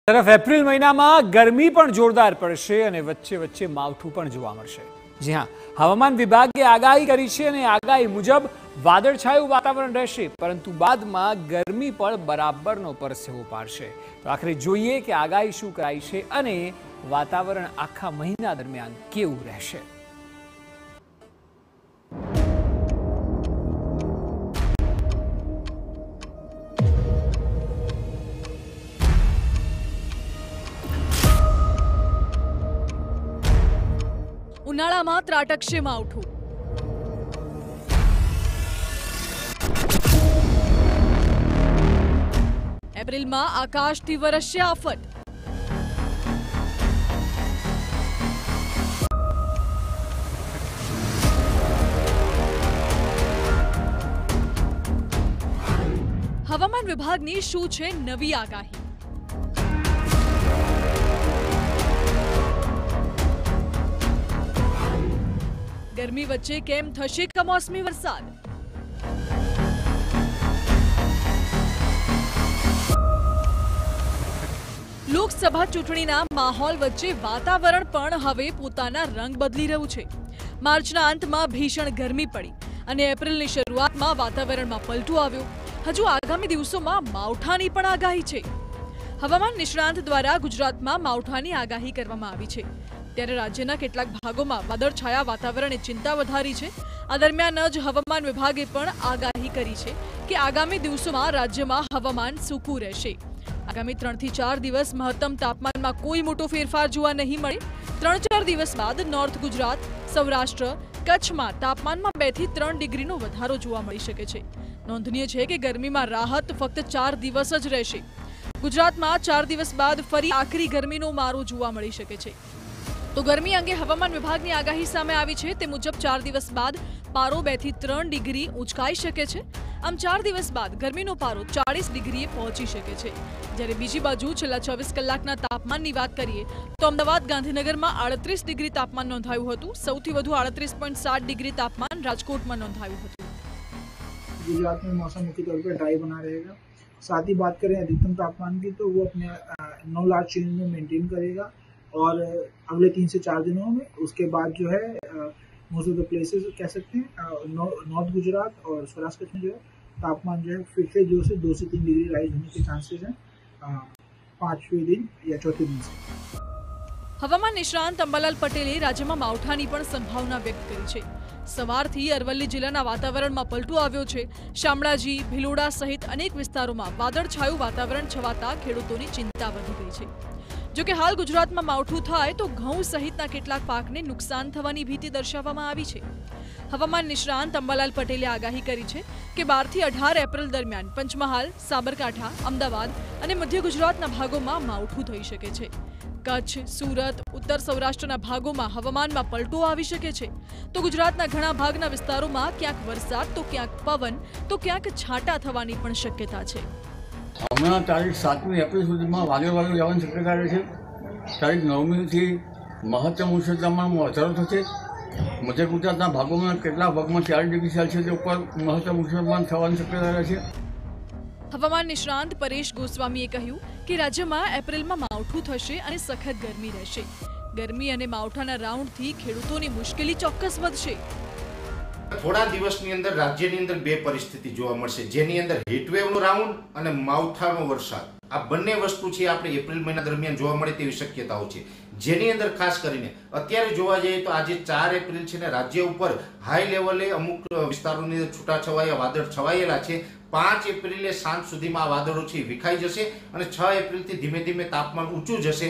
तरफ एप्रिल महीना में गर्मी पण जोरदार पड़शे अने वच्चे वच्चे मावठुं पण जोवा मळशे। जी हाँ, हवामान विभागे आगाही करी छे अने आगाही मुजब वादळछाયું वातावरण रहेशे, परंतु बादमां गरमी पण बराबरनो परसेवो पाडशे। तो आखरे जोईए के आगाही शुं कराई छे अने वातावरण आखा महीना दरमियान केवुं रहेशे। ઉનાળામાં ત્રાટકશે માવઠું। એપ્રિલમાં આકાશથી વરસશે આફત। હવામાન વિભાગની શું છે નવી આગાહી? गर्मी वच्चे केम थशे कमोसमी वरसाद? लोकसभा चूंटणीना माहोल वच्चे वातावरण पण हवे पोताना रंग बदली रह्युं छे। मार्चना अंतमां भीषण गरमी पड़ी अने एप्रिलनी शरूआतमां वातावरणमां पलटो આવ્યો। हजू आगामी दिवसोमां मावठानी पण आगाही छे। हवामान निष्णांत द्वारा गुजरातमां मावठानी आगाही करवामां आवी छे। ત્યારે રાજ્યના કેટલાક ભાગોમાં વાદળછાયા વાતાવરણે ચિંતા વધારી છે। આ દરમિયાન જ હવામાન વિભાગે પણ આગાહી કરી છે કે આગામી દિવસોમાં રાજ્યમાં હવામાન સૂકું રહેશે। આગામી 3 થી 4 દિવસ મહત્તમ તાપમાનમાં કોઈ મોટો ફેરફાર જોવા નહીં મળે। 3-4 દિવસ બાદ નોર્થ ગુજરાત, સૌરાષ્ટ્ર, કચ્છમાં તાપમાનમાં 2 થી 3 ડિગ્રીનો વધારો જોવા મળી શકે છે। નોંધનીય છે કે ગરમીમાં રાહત ફક્ત 4 દિવસ જ રહેશે। ગુજરાતમાં 4 દિવસ બાદ ફરી આકરી ગરમીનો મારો જોવા મળી શકે છે। तो गर्मी अंगे हवामान विभागनी आगाही सामे आवी छे। ते मुजब 4 दिवस बाद पारो 2 થી 3 डिग्री ऊंचकाई शके छे। आम 4 दिवस बाद गर्मीनो पारो 40 डिग्रीए पहोंची शके छे। ज्यारे बीजी बाजु छेल्ला 24 कलाकना तापमाननी वात करीए तो अमदावाद, गांधीनगरमां 38 डिग्री तापमान नोंधायुं हतुं। सौथी वधु 38.7 डिग्री तापमान राजकोटमां नोंधायुं हतुं। गुजरात में मौसम मुख्य तौर पर ड्राई बना रहेगा। साथ ही बात करें अधिकतम तापमान की तो वो अपने 9 लार्ज चेंज में मेंटेन करेगा और अगले 3 से 4 दिनों में उसके बाद जो है मोस्ट ऑफ द प्लेसेस कह सकते हैं नॉर्थ गुजरात और सौराष्ट्र में जो है तापमान जो है फिर से 2 से 3 डिग्री राइज होने के चांसेस हैं 5वें दिन या चौथे दिन से। हवामान निष्णांत अंबालाल पटेले राज्यमां मावठानी पण संभावना व्यक्त करी छे। सवारथी अरवल्ली जिल्लाना वातावरणमां पलटो આવ્યો છે। શામળાજી, ભિલોડા સહિત અનેક વિસ્તારોમાં વાદળછાયું વાતાવરણ છવાતા ખેડૂતોની ચિંતા વધી ગઈ છે। જો કે હાલ ગુજરાતમાં માવઠું થાય તો ઘઉં સહિતના કેટલાક પાકને નુકસાન થવાની ભીતિ દર્શાવવામાં આવી છે। હવામાન નિષ્ણાંત અંબાલાલ પટેલે આગાહી કરી છે કે 12 થી 18 એપ્રિલ દરમિયાન પંચમહાલ, સાબરકાંઠા, અમદાવાદ અને મધ્ય ગુજરાતના ભાગોમાં માવઠું થઈ શકે છે। કચ્છ, સુરત, ઉત્તર સૌરાષ્ટ્રના ભાગોમાં હવામાનમાં પલટો આવી શકે છે। તો ગુજરાતના ઘણા ભાગના વિસ્તારોમાં ક્યાંક વરસાદ તો ક્યાંક પવન તો ક્યાંક છાંટા થવાની પણ શક્યતા છે। હમણાં તારીખ 7મી એપ્રિલ સુધીમાં વાદળવાળું જવાની શક્યતા રહે છે। તારીખ 9મીથી મહત્તમ ઉષ્ણ તાપમાનમાં વધારો થશે। મધ્ય ગુજરાતના ભાગોમાં કેટલાક ભાગમાં 4 ડિગ્રી સેલ્સિયસ ઉપર મહત્તમ ઉષ્ણ તાપમાન થવાની શક્યતા રહે છે। હવામાન નિષ્ણાંત પરેશ ગોસ્વામીએ કહ્યું કે રાજ્યમાં એપ્રિલમાં માવઠું થશે અને સખત ગરમી રહેશે। ગરમી અને માવઠાના રાઉન્ડથી ખેડૂતોની મુશ્કેલી ચોક્કસ વધશે। થોડા દિવસની અંદર રાજ્યની અંદર બે પરિસ્થિતિ જોવા મળશે, જેની અંદર હીટવેવનો રાઉન્ડ અને માવઠાનો વરસાદ। આ બંને વસ્તુ છે આપણે એપ્રિલ મહિના દરમિયાન જોવા મળે તેવી શક્યતાઓ છે। જેની અંદર ખાસ કરીને અત્યારે જોવા જઈએ તો આજે 4 એપ્રિલ છે ને રાજ્ય ઉપર હાઈ લેવલે અમુક વિસ્તારોની અંદર છૂટાછવાયા વાદળ છવાયેલા છે। 5 એપ્રિલે સાંજ સુધીમાં આ વાદળો છે વિખાઈ જશે અને 6 એપ્રિલથી ધીમે ધીમે તાપમાન ઊંચું જશે।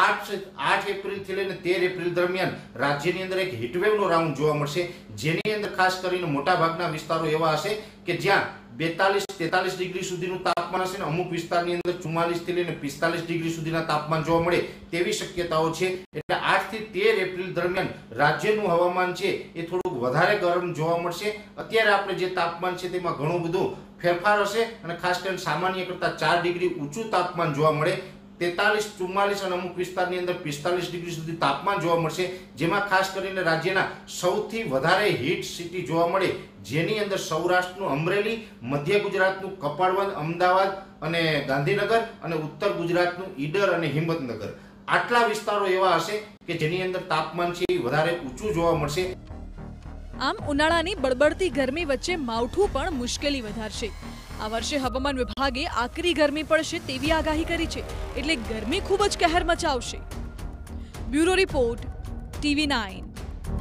8 એપ્રિલથી લઈને 13 એપ્રિલ દરમિયાન રાજ્યની અંદર એક હીટવેવનો રાઉન્ડ જોવા મળશે, જેની અંદર ખાસ કરીને મોટાભાગના વિસ્તારો એવા હશે કે જ્યાં 42-43 ડિગ્રી સુધીનું તાપમાન હશે ને અમુક વિસ્તારની અંદર 44 થી લઈને 45 ડિગ્રી સુધીના તાપમાન જોવા મળે તેવી શક્યતાઓ છે। એટલે 8 થી 13 એપ્રિલ દરમિયાન રાજ્યનું હવામાન છે એ થોડુંક વધારે ગરમ જોવા મળશે। અત્યારે આપણે જે તાપમાન છે તેમાં ઘણું બધું ફેરફાર હશે અને ખાસ કરીને સામાન્ય કરતાં 4 ડિગ્રી ઊંચું તાપમાન જોવા મળે। 43, 44 અને અમુક વિસ્તારની અંદર 45 ડિગ્રી સુધી તાપમાન જોવા મળશે, જેમાં ખાસ કરીને રાજ્યના સૌથી વધારે હીટ સિટી જોવા મળે, જેની અંદર સૌરાષ્ટ્રનું અમરેલી, મધ્ય ગુજરાતનું કપાડવંજ, અમદાવાદ અને ગાંધીનગર અને ઉત્તર ગુજરાતનું ઈડર અને હિંમતનગર. આટલા વિસ્તારો એવા હશે કે જેની અંદર તાપમાન છે એ વધારે ઊંચું જોવા મળશે. આમ ઉનાળાની બળબડતી ગરમી વચ્ચે માવઠું પણ મુશ્કેલી વધારશે. આ વર્ષે હવામાન વિભાગે આકરી ગરમી પડશે તેવી આગાહી કરી છે, એટલે ગરમી ખૂબ જ કહેર મચાવશે. Bureau report, TV9.